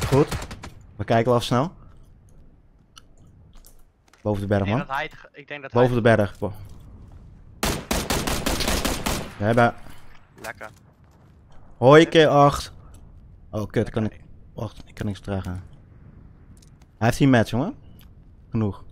Goed. We kijken wel even snel. Boven de berg, Ik denk man. dat hij ik denk dat Boven de hij berg. We hebben... Lekker. Hoi, keer 8. Oh, kut. Kan Lekker. ik... Wacht, ik kan niks dragen. Hij heeft 10 match, jongen. Genoeg.